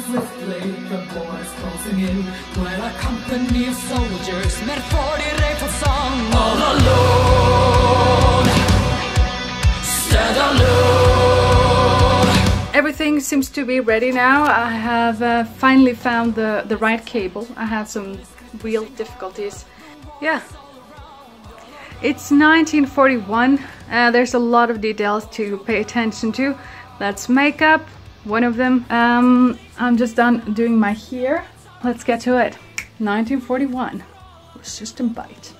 swiftly, the boys closing in. When a company of soldiers met for the rifle song. All alone, stand alone. Everything seems to be ready now. I have finally found the right cable. I had some real difficulties. Yeah. It's 1941. There's a lot of details to pay attention to. That's makeup, one of them. I'm just done doing my hair. Let's get to it. 1941. System Bite.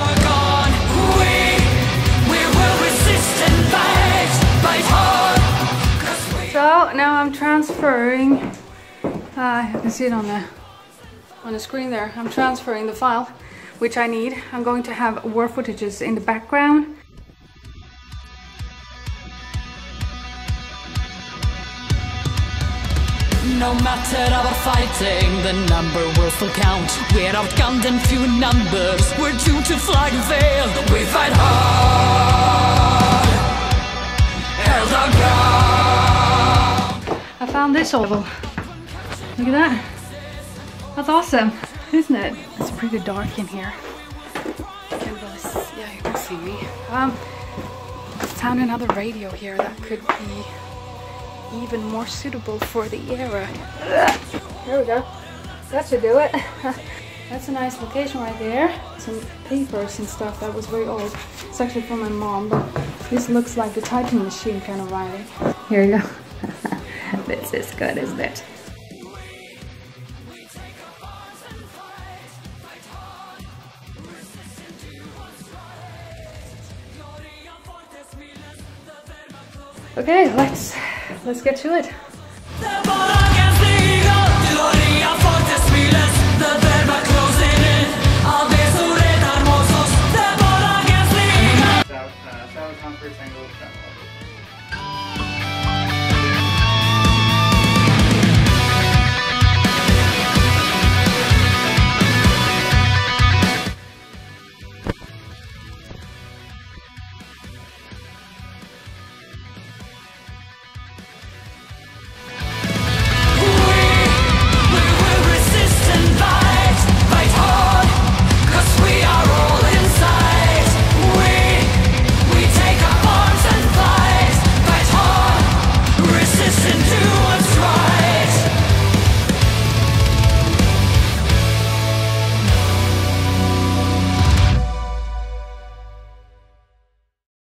So now I'm transferring. You can see it on the screen there. I'm transferring the file, which I need. I'm going to have war footages in the background. No matter our fighting, the number will still count. We're outgunned and few in numbers. We're doomed to flag and fail. We fight hard, held our ground. I found this oval. Look at that. That's awesome, isn't it? It's pretty dark in here. Yeah, you can see me. I found another radio here that could be even more suitable for the era. There we go. That should do it. That's a nice location right there. Some papers and stuff that was very old. It's actually from my mom, but this looks like the typing machine kind of writing. Here you go. This is good, isn't it? Okay, let's get to it.